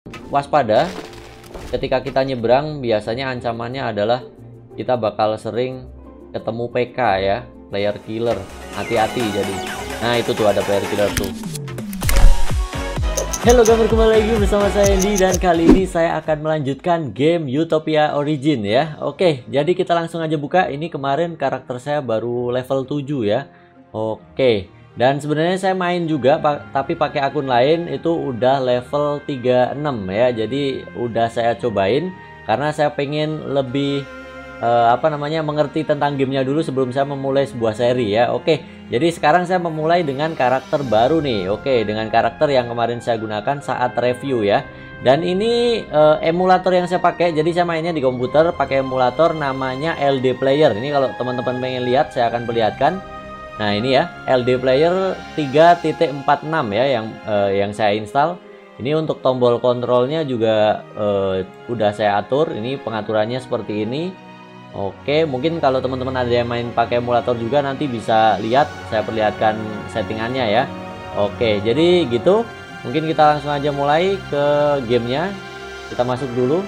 waspada. Ketika kita nyebrang, biasanya ancamannya adalah kita bakal sering ketemu PK ya, player killer. Hati-hati jadi. Nah, itu tuh ada player killer tuh. Halo gamer, kembali lagi bersama saya Andy, dan kali ini saya akan melanjutkan game Utopia Origin ya. Oke, jadi kita langsung aja buka. Ini kemarin karakter saya baru level 7 ya. Oke, dan sebenarnya saya main juga tapi pakai akun lain, itu udah level 36 ya. Jadi udah saya cobain karena saya pengen lebih mengerti tentang gamenya dulu sebelum saya memulai sebuah seri ya. Oke, jadi sekarang saya memulai dengan karakter baru nih. Oke, dengan karakter yang kemarin saya gunakan saat review ya. Dan ini emulator yang saya pakai. Jadi saya mainnya di komputer pakai emulator namanya LD Player. Ini kalau teman-teman pengen lihat, saya akan perlihatkan. Nah, ini ya, LD Player 3.46 ya yang saya install. Ini untuk tombol kontrolnya juga udah saya atur. Ini pengaturannya seperti ini. Oke, mungkin kalau teman-teman ada yang main pakai emulator juga nanti bisa lihat, saya perlihatkan settingannya ya. Oke, jadi gitu. Mungkin kita langsung aja mulai ke gamenya. Kita masuk dulu.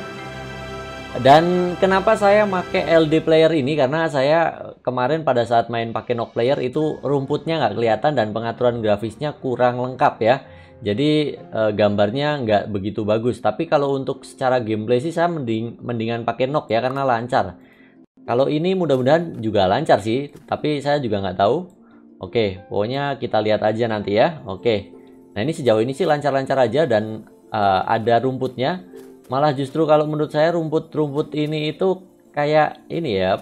Dan kenapa saya pakai LD Player ini? Karena saya kemarin pada saat main pakai Nock Player itu rumputnya nggak kelihatan dan pengaturan grafisnya kurang lengkap ya. Jadi gambarnya nggak begitu bagus. Tapi kalau untuk secara gameplay sih saya mendingan pakai Nock ya, karena lancar. Kalau ini mudah-mudahan juga lancar sih, tapi saya juga nggak tahu. Oke, pokoknya kita lihat aja nanti ya. Oke, nah ini sejauh ini sih lancar-lancar aja dan ada rumputnya. Malah justru kalau menurut saya rumput-rumput ini itu kayak ini ya,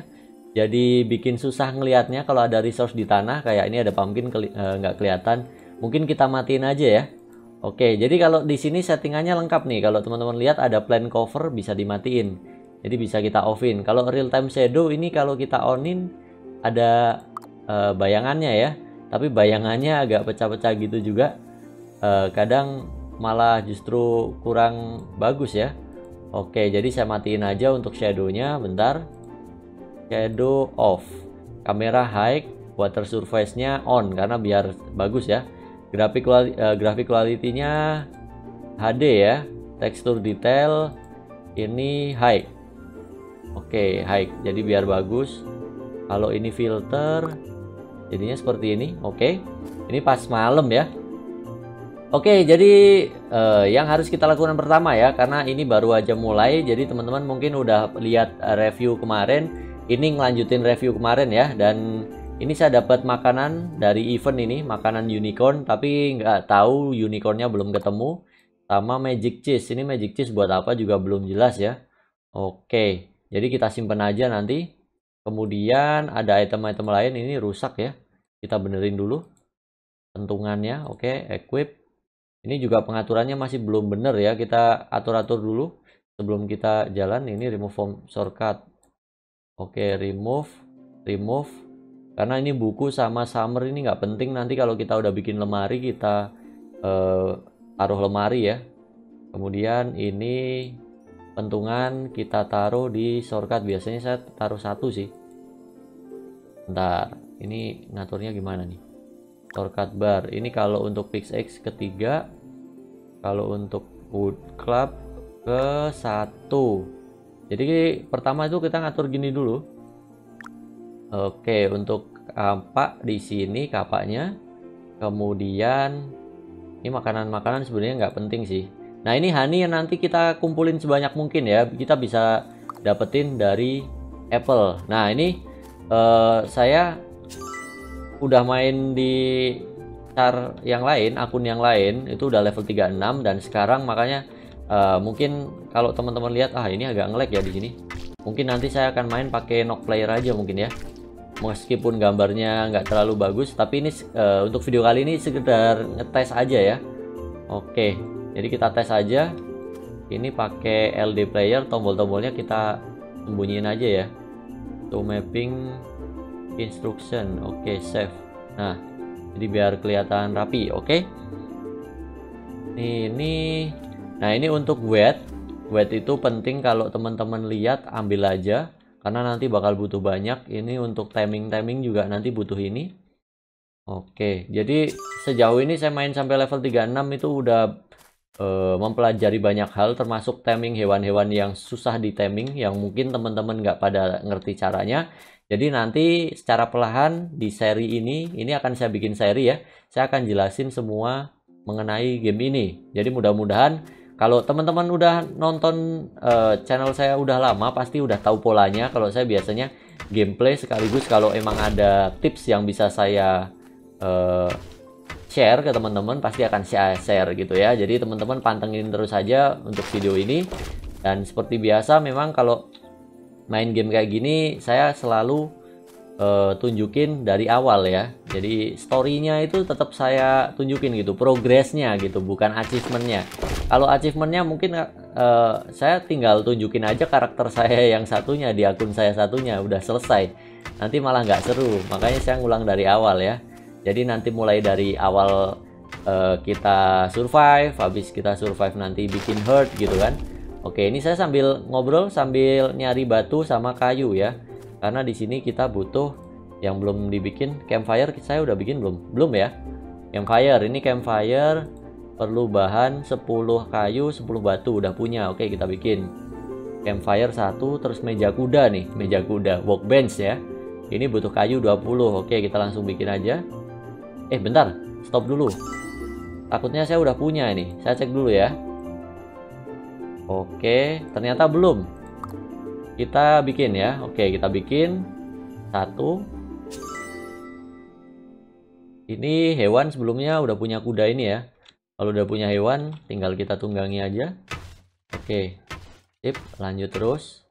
jadi bikin susah ngelihatnya kalau ada resource di tanah. Kayak ini ada pumpkin nggak kelihatan. Mungkin kita matiin aja ya. Oke, jadi kalau di sini settingannya lengkap nih. Kalau teman-teman lihat ada plan cover bisa dimatiin. Jadi bisa kita offin. Kalau real time shadow ini kalau kita onin ada bayangannya ya. Tapi bayangannya agak pecah-pecah gitu juga. Kadang malah justru kurang bagus ya. Oke, jadi saya matiin aja untuk shadownya. Bentar. Shadow off. Kamera high. Water surface-nya on karena biar bagus ya. Grafik quality-nya HD ya. Tekstur detail ini high. Oke, high. Jadi biar bagus. Kalau ini filter jadinya seperti ini. Oke. Ini pas malam ya. Oke, jadi yang harus kita lakukan pertama ya, karena ini baru aja mulai. Jadi teman-teman mungkin udah lihat review kemarin. Ini ngelanjutin review kemarin ya. Dan ini saya dapat makanan dari event ini, makanan unicorn, tapi nggak tahu unicornnya belum ketemu. Sama magic cheese. Ini magic cheese buat apa juga belum jelas ya. Oke. Jadi kita simpan aja nanti. Kemudian ada item-item lain, ini rusak ya. Kita benerin dulu pentungannya. Oke, equip. Ini juga pengaturannya masih belum bener ya. Kita atur-atur dulu sebelum kita jalan. Ini remove from shortcut. Oke, remove. Karena ini buku sama summer ini nggak penting. Nanti kalau kita udah bikin lemari, kita taruh lemari ya. Kemudian ini pentungan kita taruh di shortcut. Biasanya saya taruh satu sih. Bentar, ini ngaturnya gimana nih? Shortcut bar. Ini kalau untuk pickaxe ketiga, kalau untuk wood club ke 1. Jadi pertama itu kita ngatur gini dulu. Oke, untuk kapak di sini kapaknya. Kemudian ini makanan-makanan sebenarnya nggak penting sih. Nah, ini honey yang nanti kita kumpulin sebanyak mungkin ya. Kita bisa dapetin dari apple. Nah, ini saya udah main di char yang lain, akun yang lain. Itu udah level 36 dan sekarang makanya mungkin kalau teman-teman lihat, ini agak nge-lag ya di sini. Mungkin nanti saya akan main pakai Nock Player aja mungkin ya. Meskipun gambarnya nggak terlalu bagus, tapi ini untuk video kali ini sekedar ngetes aja ya. Oke. Jadi kita tes aja. Ini pakai LD Player, tombol-tombolnya kita sembunyiin aja ya. To mapping instruction. Oke, save. Nah, jadi biar kelihatan rapi. Oke. Nah, ini untuk wet. Wet itu penting kalau teman-teman lihat, ambil aja karena nanti bakal butuh banyak. Ini untuk timing juga nanti butuh ini. Oke, jadi sejauh ini saya main sampai level 36 itu udah mempelajari banyak hal, termasuk taming hewan-hewan yang susah di taming, yang mungkin teman-teman nggak pada ngerti caranya. Jadi nanti secara perlahan di seri ini akan saya bikin seri ya. Saya akan jelasin semua mengenai game ini. Jadi mudah-mudahan kalau teman-teman udah nonton channel saya udah lama, pasti udah tahu polanya. Kalau saya biasanya gameplay sekaligus kalau emang ada tips yang bisa saya share ke teman-teman, pasti akan share gitu ya. Jadi teman-teman pantengin terus saja untuk video ini. Dan seperti biasa memang kalau main game kayak gini saya selalu tunjukin dari awal ya. Jadi story-nya itu tetap saya tunjukin gitu, progresnya gitu, bukan achievementnya. Kalau achievementnya mungkin saya tinggal tunjukin aja karakter saya yang satunya di akun saya satunya, udah selesai. Nanti malah nggak seru, makanya saya ngulang dari awal ya. Jadi nanti mulai dari awal kita survive, habis kita survive nanti bikin herd gitu kan. Oke, ini saya sambil ngobrol sambil nyari batu sama kayu ya. Karena di sini kita butuh yang belum dibikin campfire. Saya udah bikin belum? Belum ya. Campfire, ini campfire perlu bahan 10 kayu, 10 batu udah punya. Oke, kita bikin campfire 1, terus meja kuda nih, meja kuda, workbench ya. Ini butuh kayu 20. Oke, kita langsung bikin aja. Bentar, stop dulu. Takutnya saya udah punya ini. Saya cek dulu ya. Oke, ternyata belum. Kita bikin ya. Oke, kita bikin 1. Ini hewan sebelumnya udah punya kuda ini ya. Kalau udah punya hewan, tinggal kita tunggangi aja. Oke, sip, lanjut terus.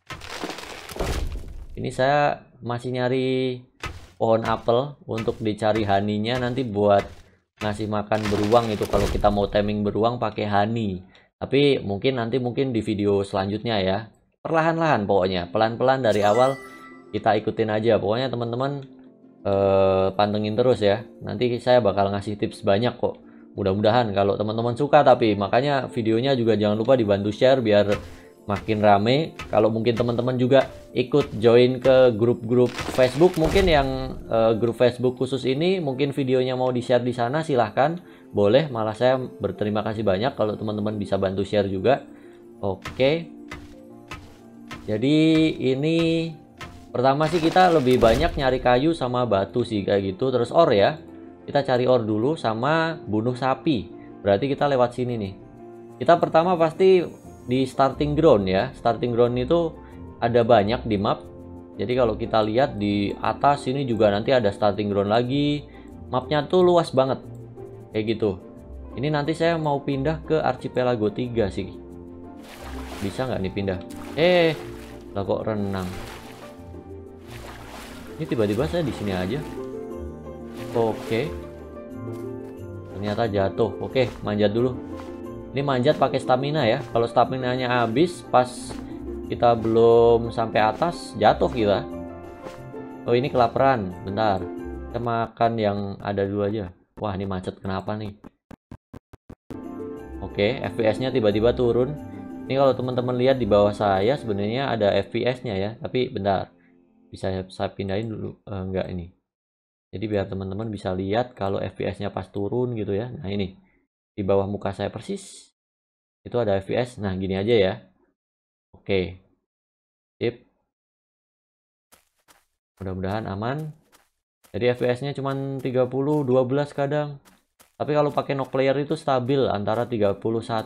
Ini saya masih nyari pohon apel untuk dicari honey-nya nanti buat ngasih makan beruang itu. Kalau kita mau taming beruang pakai honey. Tapi mungkin di video selanjutnya ya. Perlahan-lahan pokoknya, pelan-pelan dari awal kita ikutin aja. Pokoknya teman-teman pantengin terus ya. Nanti saya bakal ngasih tips banyak kok. Mudah-mudahan kalau teman-teman suka, tapi makanya videonya juga jangan lupa dibantu share biar makin rame. Kalau mungkin teman-teman juga ikut join ke grup-grup Facebook, mungkin yang grup Facebook khusus ini mungkin videonya mau di-share di sana, silahkan, boleh. Malah saya berterima kasih banyak kalau teman-teman bisa bantu share juga. Oke. Jadi ini pertama sih kita lebih banyak nyari kayu sama batu sih kayak gitu, terus ore ya. Kita cari ore dulu sama bunuh sapi. Berarti kita lewat sini nih. Kita pertama pasti di starting ground ya. Starting ground itu ada banyak di map. Jadi kalau kita lihat di atas ini juga nanti ada starting ground lagi. Mapnya tuh luas banget. Kayak gitu. Ini nanti saya mau pindah ke Archipelago 3 sih. Bisa nggak nih pindah? Lah kok renang. Ini tiba-tiba saya di sini aja. Oke. Ternyata jatuh. Oke, manjat dulu. Ini manjat pakai stamina ya. Kalau stamina-nya habis pas kita belum sampai atas, jatuh kita. Oh, ini kelaparan. Bentar. Kita makan yang ada dulu aja. Wah, ini macet kenapa nih? Oke, FPS-nya tiba-tiba turun. Ini kalau teman-teman lihat di bawah saya sebenarnya ada FPS-nya ya. Tapi bentar. Bisa saya pindahin dulu. Enggak ini. Jadi biar teman-teman bisa lihat kalau FPS-nya pas turun gitu ya. Nah, ini. Di bawah muka saya persis itu ada FPS. Nah, gini aja ya. Oke. Sip. Mudah-mudahan aman. Jadi FPS-nya cuma 30, 12 kadang. Tapi kalau pakai knock player itu stabil antara 31.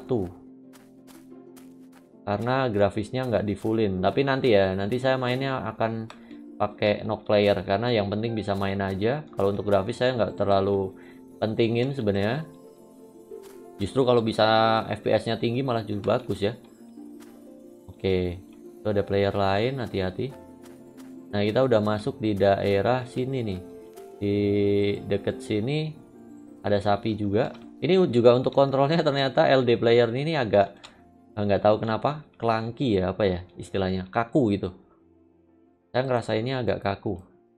Karena grafisnya nggak di fullin. Tapi nanti ya, nanti saya mainnya akan pakai knock player karena yang penting bisa main aja. Kalau untuk grafis saya nggak terlalu pentingin sebenarnya. Justru kalau bisa FPS-nya tinggi malah justru bagus ya. Oke, itu ada player lain, hati-hati. Nah, kita udah masuk di daerah sini nih. Di deket sini ada sapi juga. Ini juga untuk kontrolnya ternyata LD player ini agak nggak tahu kenapa clunky ya, apa ya istilahnya, kaku gitu. Saya ngerasainnya agak kaku.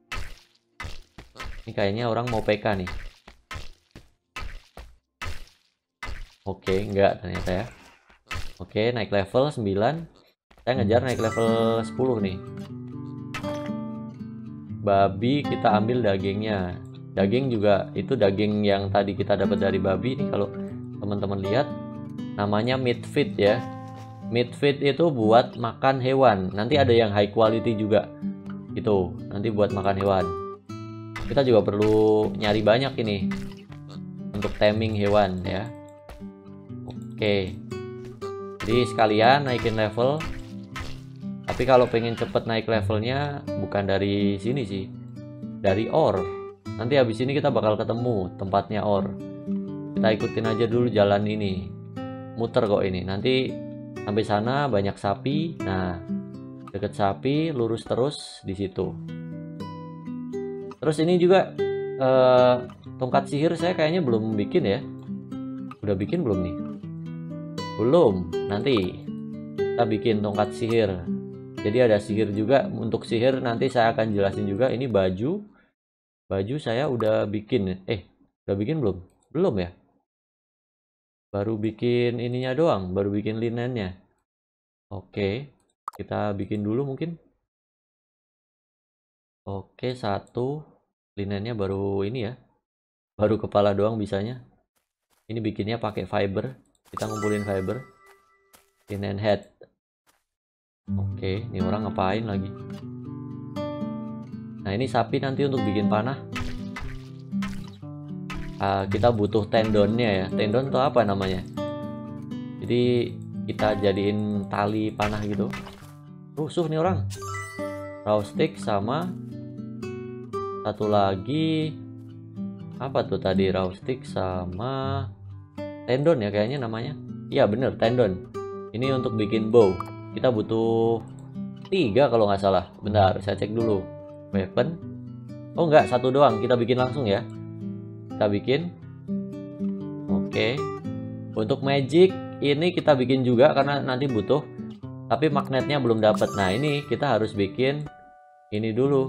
Ini kayaknya orang mau PK nih. Oke, enggak ternyata ya. Oke, naik level 9. Saya ngejar naik level 10 nih. Babi kita ambil dagingnya. Daging juga itu daging yang tadi kita dapat dari babi nih kalau teman-teman lihat. namanya meat feed ya. Meat feed itu buat makan hewan. Nanti ada yang high quality juga gitu, nanti buat makan hewan. Kita juga perlu nyari banyak ini untuk taming hewan ya. Oke, jadi sekalian naikin level. Tapi kalau pengen cepet naik levelnya bukan dari sini sih, dari ore. Nanti habis ini kita bakal ketemu tempatnya ore. Kita ikutin aja dulu jalan ini, muter kok ini. Nanti sampai sana banyak sapi. Nah, deket sapi lurus terus di situ. Terus ini juga tongkat sihir saya kayaknya belum bikin ya. Udah bikin belum nih? Belum. Nanti kita bikin tongkat sihir. Jadi ada sihir juga. Untuk sihir nanti saya akan jelasin juga. Ini baju. Baju saya udah bikin. Udah bikin belum? Belum ya? Baru bikin ininya doang. Baru bikin linennya. Oke. Kita bikin dulu mungkin. Oke, satu. Linennya baru ini ya. Baru kepala doang bisanya. Ini bikinnya pakai fiber. Kita ngumpulin fiber. Linen head. Oke, ini orang ngapain lagi? Nah, ini sapi nanti untuk bikin panah. Kita butuh tendonnya ya. Tendon itu apa namanya? Jadi kita jadiin tali panah gitu. Rusuh nih orang. Raw stick sama satu lagi apa tuh tadi? Raw stick sama tendon ya kayaknya namanya. Iya bener, tendon. Ini untuk bikin bow. Kita butuh 3 kalau nggak salah. Bentar, saya cek dulu. Weapon. Oh nggak, satu doang. Kita bikin langsung ya. Kita bikin. Oke. Untuk magic ini kita bikin juga karena nanti butuh. Tapi magnetnya belum dapat. Nah ini kita harus bikin ini dulu.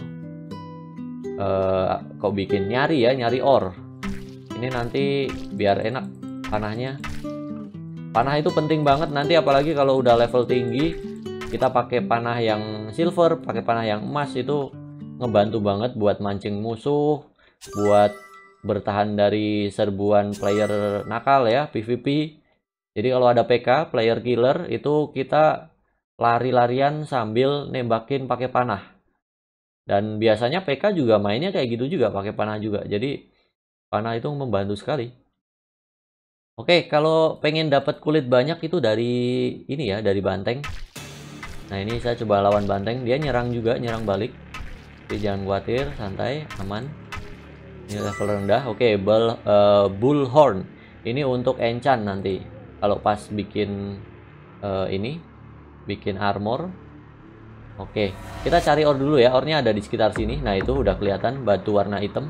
Kok bikin nyari ya, nyari ore. Ini nanti biar enak panahnya. Panah itu penting banget nanti, apalagi kalau udah level tinggi. Kita pakai panah yang silver, pakai panah yang emas, itu ngebantu banget buat mancing musuh, buat bertahan dari serbuan player nakal ya, PvP. Jadi kalau ada PK, player killer, itu kita lari-larian sambil nembakin pakai panah. Dan biasanya PK juga mainnya kayak gitu juga, pakai panah juga. Jadi panah itu membantu sekali. Oke, kalau pengen dapat kulit banyak itu dari ini ya, dari banteng. Nah, ini saya coba lawan banteng, dia nyerang juga, nyerang balik. Jadi jangan khawatir, santai, aman. Ini level rendah. Oke, bullhorn. Ini untuk enchant nanti. Kalau pas bikin ini, bikin armor. Oke, kita cari ore dulu ya. Ore-nya ada di sekitar sini. Nah, itu udah kelihatan batu warna hitam.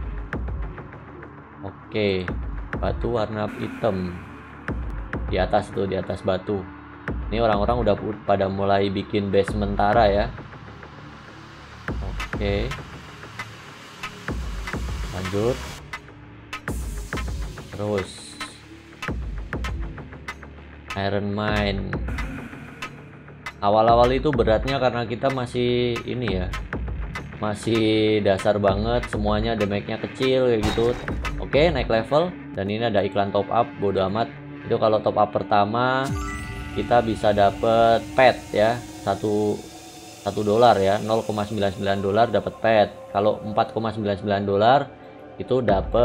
Oke. Batu warna hitam di atas tuh, di atas batu. Ini orang-orang udah pada mulai bikin base sementara ya. Oke, lanjut terus. Iron mine awal-awal itu beratnya karena kita masih ini ya, masih dasar banget, semuanya damage-nya kecil kayak gitu. Oke, naik level. Dan ini ada iklan top up, bodo amat. Itu kalau top up pertama kita bisa dapet pet ya, $1 ya, $0,99 dapat pet. Kalau $4,99 itu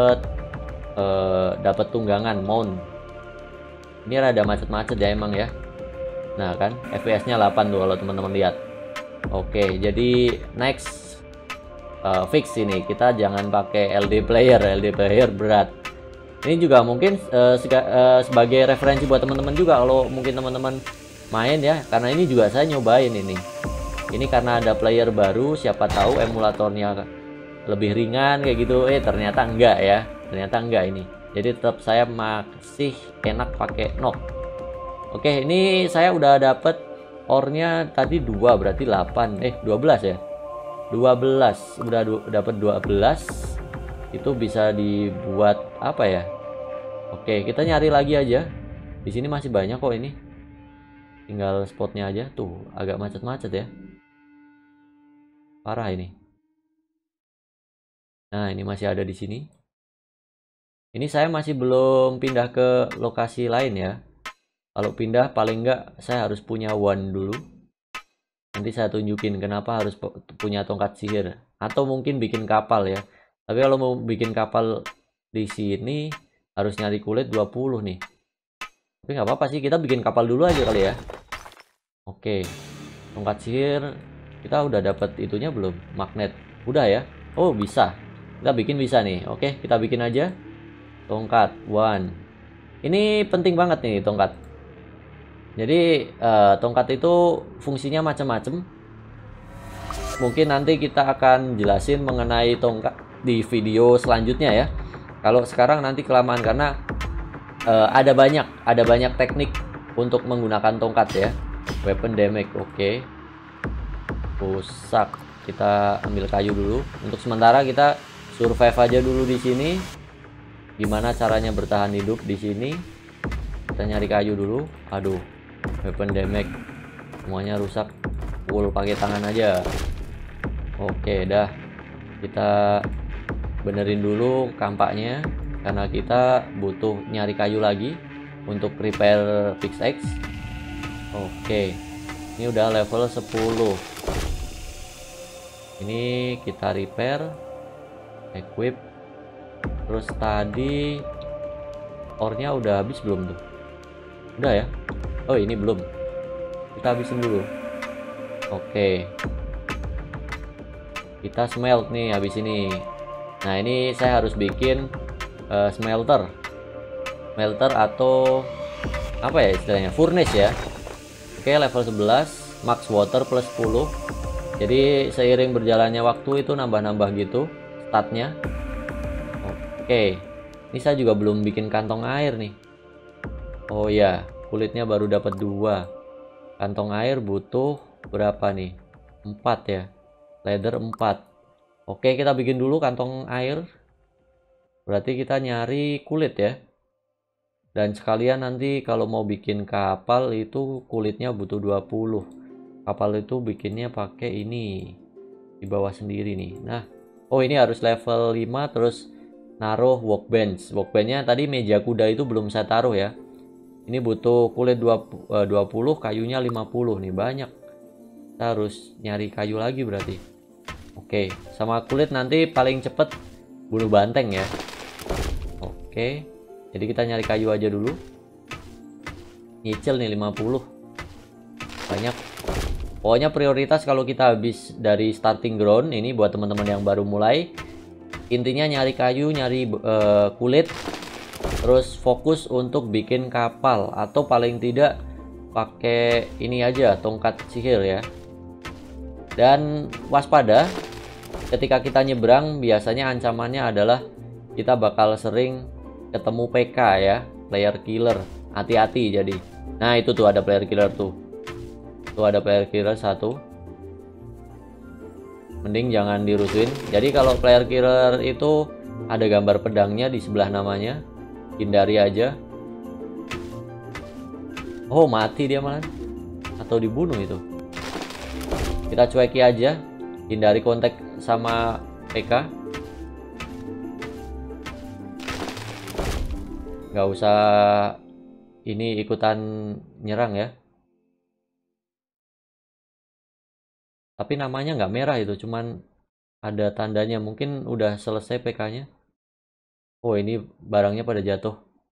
dapat tunggangan mount. Ini rada macet-macet ya emang ya. Nah kan, FPS-nya 8 tuh kalau teman-teman lihat. Oke, jadi next fix ini, kita jangan pakai LD player berat. Ini juga mungkin sebagai referensi buat teman-teman juga kalau mungkin teman-teman main ya, karena ini juga saya nyobain ini. Ini karena ada player baru, siapa tahu emulatornya lebih ringan kayak gitu. Ternyata enggak ya, ternyata enggak ini. Jadi tetap saya masih enak pakai nok. Oke, ini saya udah dapet ore-nya tadi 2, berarti 8, 12 ya. 12, udah dapat 12. Itu bisa dibuat apa ya? Oke, kita nyari lagi aja. Di sini masih banyak kok ini. Tinggal spotnya aja tuh, agak macet-macet ya. Parah ini. Nah, ini masih ada di sini. Ini saya masih belum pindah ke lokasi lain ya. Kalau pindah paling enggak saya harus punya one dulu. Nanti saya tunjukin kenapa harus punya tongkat sihir. Atau mungkin bikin kapal ya. Tapi kalau mau bikin kapal di sini harus nyari kulit 20 nih. Tapi nggak apa-apa sih, kita bikin kapal dulu aja kali ya. Oke, tongkat sihir kita udah dapat itunya belum? Magnet. Udah ya? Oh bisa. Kita bikin bisa nih. Oke, kita bikin aja. Tongkat one. Ini penting banget nih tongkat. Jadi tongkat itu fungsinya macam-macam. Mungkin nanti kita akan jelasin mengenai tongkat di video selanjutnya ya. Kalau sekarang nanti kelamaan karena ada banyak teknik untuk menggunakan tongkat ya. Weapon damage, oke. Rusak. Kita ambil kayu dulu. Untuk sementara kita survive aja dulu di sini. Gimana caranya bertahan hidup di sini? Kita nyari kayu dulu. Aduh. Weapon damage semuanya rusak, full pakai tangan aja. Oke dah, kita benerin dulu kampaknya karena kita butuh nyari kayu lagi untuk repair pickaxe. Oke, ini udah level 10. Ini kita repair, equip. Terus tadi ore-nya udah habis belum tuh? Udah ya. Oh ini belum, kita habisin dulu. Oke, kita smelt nih habis ini. Nah ini saya harus bikin smelter atau apa ya istilahnya, furnace ya. Oke, level 11, max water plus 10. Jadi seiring berjalannya waktu itu nambah-nambah gitu statnya. Oke, ini saya juga belum bikin kantong air nih. Oh ya, kulitnya baru dapat 2. Kantong air butuh berapa nih? 4 ya. Leather 4. Oke, kita bikin dulu kantong air. Berarti kita nyari kulit ya. Dan sekalian nanti kalau mau bikin kapal itu kulitnya butuh 20. Kapal itu bikinnya pakai ini. Di bawah sendiri nih. Nah, oh ini harus level 5 terus naruh workbench. Workbenchnya tadi meja kuda itu belum saya taruh ya. Ini butuh kulit 20, kayunya 50 nih, banyak. Kita harus nyari kayu lagi berarti. Oke, sama kulit nanti paling cepet bunuh banteng ya. Oke, jadi kita nyari kayu aja dulu. Nyicil nih 50. Banyak. Pokoknya prioritas kalau kita habis dari starting ground ini buat teman-teman yang baru mulai. Intinya nyari kayu, nyari kulit. Terus fokus untuk bikin kapal atau paling tidak pakai ini aja, tongkat sihir ya. Dan waspada ketika kita nyebrang, biasanya ancamannya adalah kita bakal sering ketemu PK ya, player killer. Hati-hati jadi. Nah itu tuh ada player killer tuh. Tuh ada player killer 1. Mending jangan dirusuin. Jadi kalau player killer itu ada gambar pedangnya di sebelah namanya. Hindari aja. Oh mati dia malah. Atau dibunuh itu. Kita cueki aja. Hindari kontak sama PK. Gak usah ini ikutan nyerang ya. Tapi namanya nggak merah itu, cuman ada tandanya. Mungkin udah selesai PK-nya. Oh ini barangnya pada jatuh.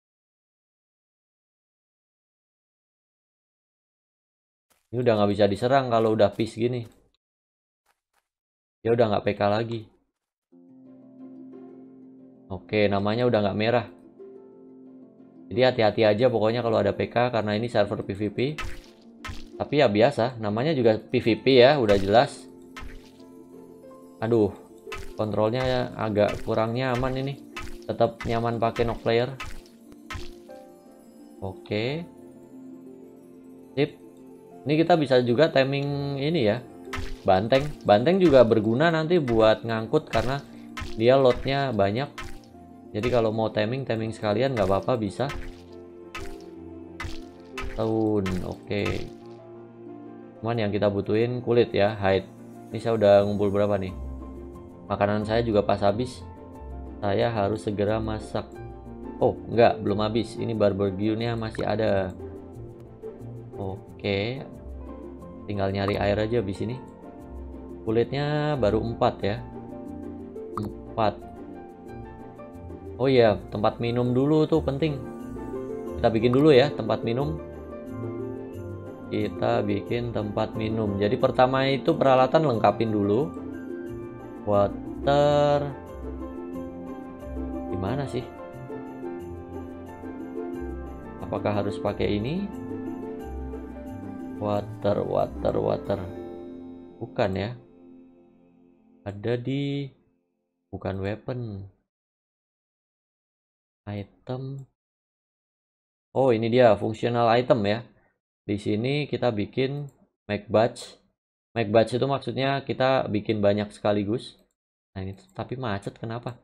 Ini udah nggak bisa diserang kalau udah peace gini. Dia udah nggak PK lagi. Oke, namanya udah nggak merah. Jadi hati-hati aja pokoknya kalau ada PK karena ini server PvP. Tapi ya biasa, namanya juga PvP ya, udah jelas. Aduh, kontrolnya agak kurang nyaman ini. Tetap nyaman pakai knock player. Oke. Sip. Ini kita bisa juga timing ini ya. Banteng. Banteng juga berguna nanti buat ngangkut karena dia loadnya banyak. Jadi kalau mau timing sekalian nggak apa-apa bisa. Tahun, oke. Cuman yang kita butuhin kulit ya, hide. Ini saya udah ngumpul berapa nih? Makanan saya juga pas habis. Saya harus segera masak. Oh, enggak, belum habis. Ini barbecue-nya masih ada. Oke, tinggal nyari air aja di sini. Kulitnya baru 4 ya. 4. Oh iya, tempat minum dulu tuh penting. Kita bikin dulu ya tempat minum. Kita bikin tempat minum. Jadi pertama itu peralatan lengkapin dulu. Water. Gimana sih? Apakah harus pakai ini? Water. Bukan ya. Ada di bukan weapon. Item. Oh, ini dia fungsional item ya. Di sini kita bikin make batch. Make batch itu maksudnya kita bikin banyak sekaligus. Nah, ini tapi macet kenapa?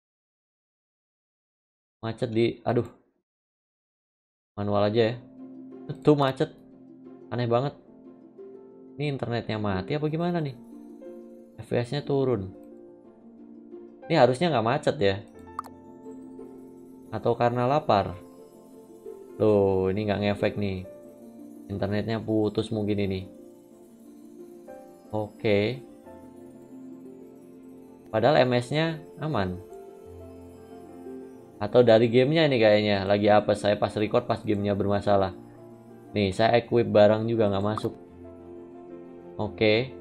Macet di aduh. Manual aja ya. Tuh macet. Aneh banget. Ini internetnya mati apa gimana nih? FPS-nya turun. Ini harusnya nggak macet ya. Atau karena lapar. Loh, ini nggak ngefek nih. Internetnya putus mungkin ini. Oke. Padahal MS-nya aman. Atau dari gamenya ini kayaknya. Lagi apa? Saya pas record pas gamenya bermasalah. Nih, saya equip barang juga nggak masuk. Oke.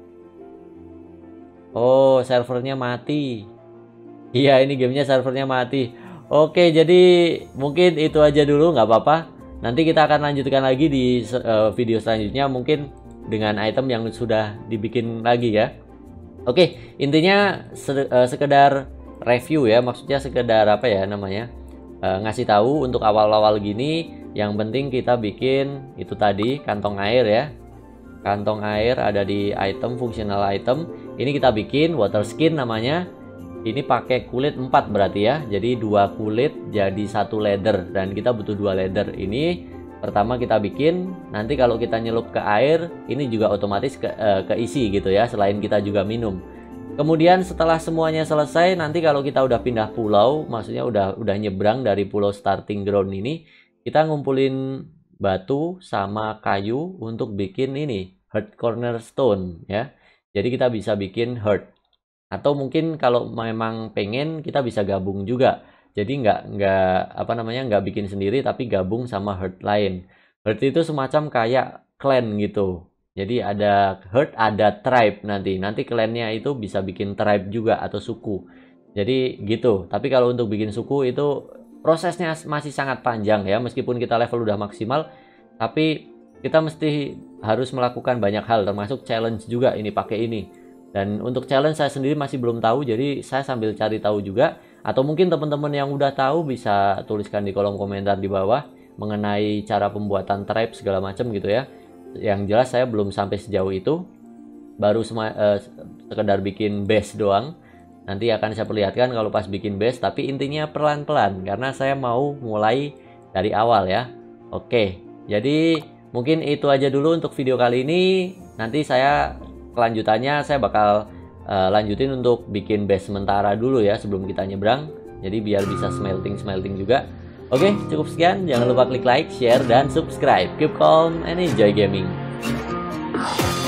Oh, servernya mati. Iya, ini gamenya servernya mati. Oke, jadi mungkin itu aja dulu, nggak apa-apa. Nanti kita akan lanjutkan lagi di video selanjutnya, mungkin dengan item yang sudah dibikin lagi ya. Oke, intinya sekedar review ya, maksudnya sekedar apa ya namanya, ngasih tahu untuk awal-awal gini. Yang penting kita bikin itu tadi, kantong air ya. Kantong air ada di item, fungsional item. Ini kita bikin water skin namanya. Ini pakai kulit 4 berarti ya. Jadi 2 kulit jadi 1 leather. Dan kita butuh 2 leather. Ini pertama kita bikin. Nanti kalau kita nyelup ke air, ini juga otomatis keisi gitu ya. Selain kita juga minum. Kemudian setelah semuanya selesai, nanti kalau kita udah pindah pulau, maksudnya udah nyebrang dari pulau starting ground ini, kita ngumpulin batu sama kayu untuk bikin ini heart cornerstone ya. Jadi kita bisa bikin heart. Atau mungkin kalau memang pengen kita bisa gabung juga. Jadi nggak bikin sendiri tapi gabung sama herd lain. Herd itu semacam kayak clan gitu. Jadi ada herd, ada tribe nanti. Nanti clannya itu bisa bikin tribe juga atau suku. Jadi gitu. Tapi kalau untuk bikin suku itu prosesnya masih sangat panjang ya. Meskipun kita level udah maksimal, tapi kita mesti harus melakukan banyak hal termasuk challenge juga ini pakai ini. Dan untuk challenge saya sendiri masih belum tahu, jadi saya sambil cari tahu juga. Atau mungkin teman-teman yang udah tahu bisa tuliskan di kolom komentar di bawah mengenai cara pembuatan tribe segala macam gitu ya. Yang jelas saya belum sampai sejauh itu, baru sekedar bikin base doang. Nanti akan saya perlihatkan kalau pas bikin base, tapi intinya pelan-pelan karena saya mau mulai dari awal ya. Oke, jadi mungkin itu aja dulu untuk video kali ini. Nanti kelanjutannya saya bakal lanjutin untuk bikin base sementara dulu ya sebelum kita nyebrang. Jadi biar bisa smelting juga. Oke, cukup sekian. Jangan lupa klik like, share, dan subscribe. Keep calm and enjoy gaming.